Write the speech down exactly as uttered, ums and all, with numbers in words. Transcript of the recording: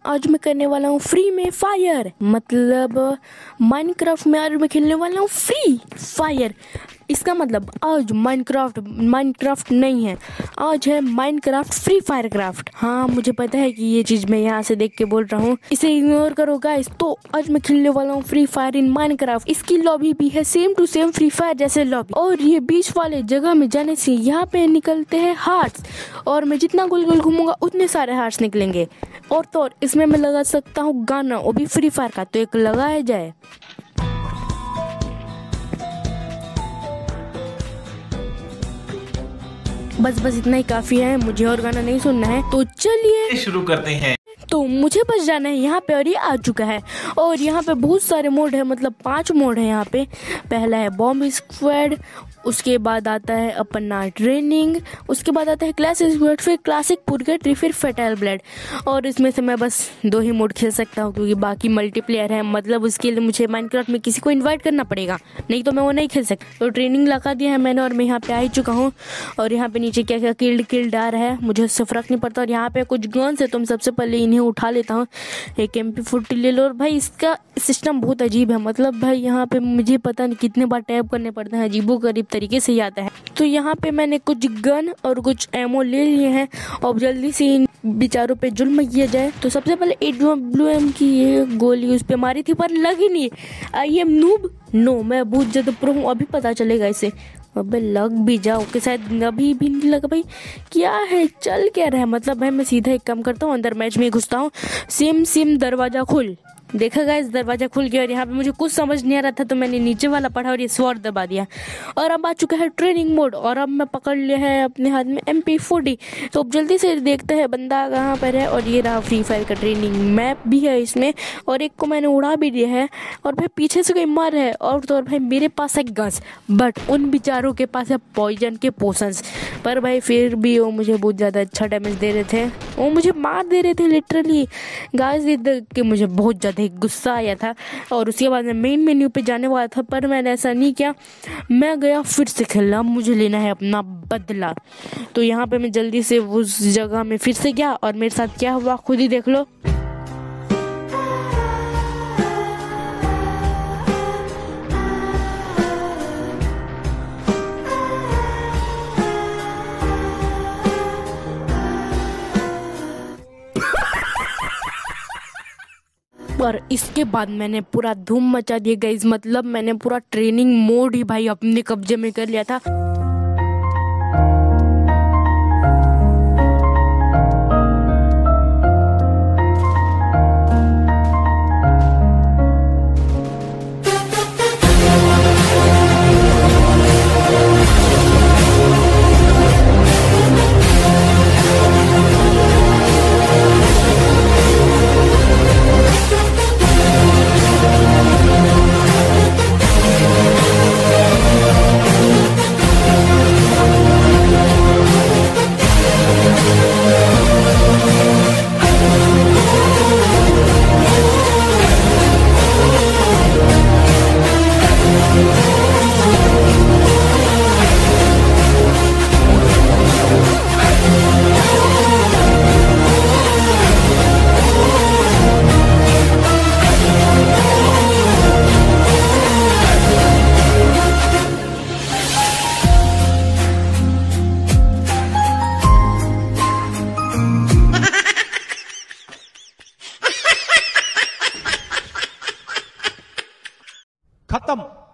आज मैं करने वाला हूँ फ्री में फायर, मतलब माइनक्राफ्ट में आज मैं खेलने वाला हूँ फ्री फायर। इसका मतलब आज माइनक्राफ्ट माइनक्राफ्ट नहीं है, आज है माइनक्राफ्ट फ्री फायर क्राफ्ट। हाँ मुझे पता है कि ये चीज़ मैं यहाँ से देख के बोल रहा हूँ, इसे इग्नोर करो गाइस। तो आज मैं खेलने वाला हूँ फ्री फायर इन माइनक्राफ्ट। इसकी लॉबी भी है same to same Free Fire जैसे लॉबी, और ये बीच वाले जगह में जाने से यहाँ पे निकलते हैं हार्ट्स, और मैं जितना गोल गोल घूमूंगा उतने सारे हार्ट्स निकलेंगे। और तो और इसमें मैं लगा सकता हूँ गाना, वो भी फ्री फायर का, तो एक लगाया जाए। बस बस इतना ही काफी है, मुझे और गाना नहीं सुनना है, तो चलिए शुरू करते हैं। तो मुझे बस जाना है यहाँ पे, और ये आ चुका है। और यहाँ पे बहुत सारे मोड है, मतलब पांच मोड है यहाँ पे। पहला है बॉम्ब स्क्वाड, उसके बाद आता है अपना ट्रेनिंग, उसके बाद आता है क्लासिक स्क्वाड, फिर क्लासिक पुरगेटरी, फिर फेटल ब्लड। और इसमें से मैं बस दो ही मोड खेल सकता हूँ क्योंकि बाकी मल्टीप्लेयर है, मतलब उसके लिए मुझे माइनक्राफ्ट में किसी को इन्वाइट करना पड़ेगा, नहीं तो मैं वो नहीं खेल सकता। तो ट्रेनिंग लगा दिया है मैंने, और मैं यहाँ पे आ ही चुका हूँ। और यहाँ पे नीचे क्या क्या किल्ड किल्ड आ रहा है मुझे उससे फर्क नहीं पड़ता। और यहाँ पे कुछ गन्स है, तो मैं सबसे पहले इन्हें उठा लेता हूँ। एक एम पी फोर्टी ले लो। और भाई इसका सिस्टम बहुत अजीब है, मतलब भाई यहाँ पे मुझे पता नहीं कितने बार टैप करने पड़ते हैं, अजीबो गरीब तरीके से ही आता है। तो यहाँ पे मैंने कुछ गन और कुछ एमओ ले लिए हैं, और जल्दी से इन बेचारों पे जुल्म किया जाए। तो सबसे पहले एट ब्लू एम की ये गोली उस पे मारी थी, पर लगी नहीं। आई एम नूब, नो मैं बहुत ज्यादा प्रो हूँ, अभी पता चलेगा इसे। अबे लग भी जाओ कि शायद अभी भी नहीं लगा। भाई क्या है, चल क्या रहा है, मतलब भाई मैं सीधा एक काम करता हूँ, अंदर मैच में घुसता हूँ। सिम सिम दरवाजा खुल, देखा गाइस दरवाजा खुल गया। और यहाँ पे मुझे कुछ समझ नहीं आ रहा था, तो मैंने नीचे वाला पढ़ा और ये स्वॉर्ड दबा दिया। और अब आ चुका है ट्रेनिंग मोड, और अब मैं पकड़ लिया है अपने हाथ में एम पी फोर्टी। तो अब जल्दी से देखते हैं बंदा कहाँ पर है। और ये रहा फ्री फायर का ट्रेनिंग मैप भी है इसमें, और एक को मैंने उड़ा भी दिया है। और भाई पीछे से कोई मर है, और तो और भाई मेरे पास है गन्स, बट उन बेचारों के पास है पॉइजन के पोशंस। पर भाई फिर भी वो मुझे बहुत ज़्यादा अच्छा डैमेज दे रहे थे, वो मुझे मार दे रहे थे लिटरली गाइस। ये देख के मुझे बहुत ज़्यादा गुस्सा आया था, और उसके बाद मैं मेन मेन्यू पे जाने वाला था, पर मैंने ऐसा नहीं किया। मैं गया फिर से खेलना, मुझे लेना है अपना बदला। तो यहाँ पे मैं जल्दी से उस जगह में फिर से गया, और मेरे साथ क्या हुआ खुद ही देख लो। और इसके बाद मैंने पूरा धूम मचा दिया गाइस, मतलब मैंने पूरा ट्रेनिंग मोड ही भाई अपने कब्जे में कर लिया था। खत्म।